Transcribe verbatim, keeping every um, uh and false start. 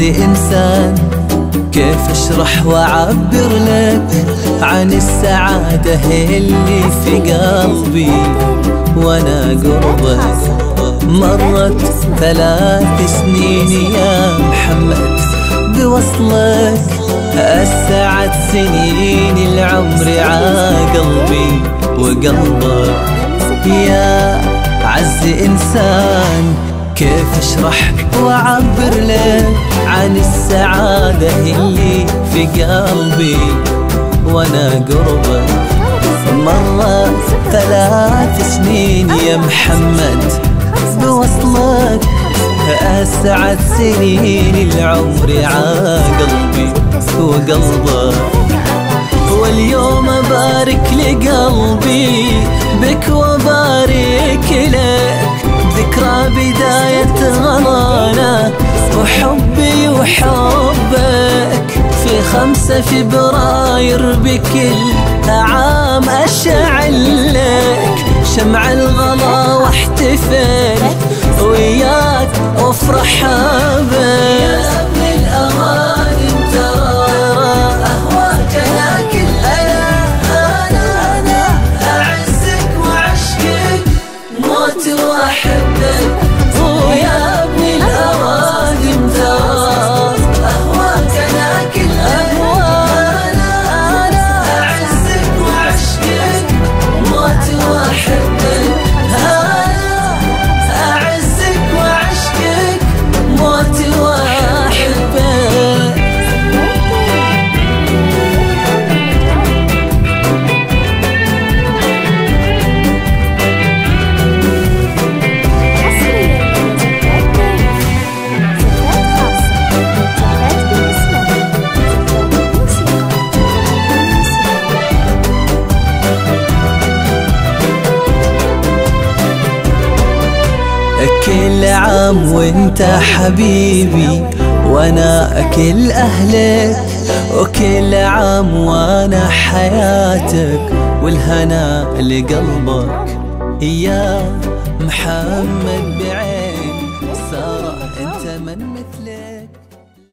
إنسان كيف أشرح وأعبر لك عن السعادة اللي في قلبي وأنا قربك. مرت ثلاث سنين يا محمد بوصلك، أسعد سنين العمر عقلبي وقلبك. يا عز إنسان كيف أشرح وأعبر لك عن السعادة اللي في قلبي وأنا قربك. مرة ثلاث سنين يا محمد بوصلك، أسعد سنين العمر عقلبي وقلبك. واليوم أبارك لقلبي بك وبارك لك، ذكرى بداية غلانا وحبي وحبك. في خمسة فبراير بكل عام أشعل لك شمع الغلا واحتفل وياك وافرح بك. يا ابن الأمان انت أهواك لكن أنا أنا أنا أعزك وأعشقك موت وأحبك. ويا ابن الأمان انت أهواك لكن أنا أنا أعزك وأعشقك موت وأحبك. أعزك وأعشقك موت وأحبك. كل عام وانت حبيبي وانا كل اهلك، وكل عام وانا حياتك والهنا لقلبك يا محمد بعين.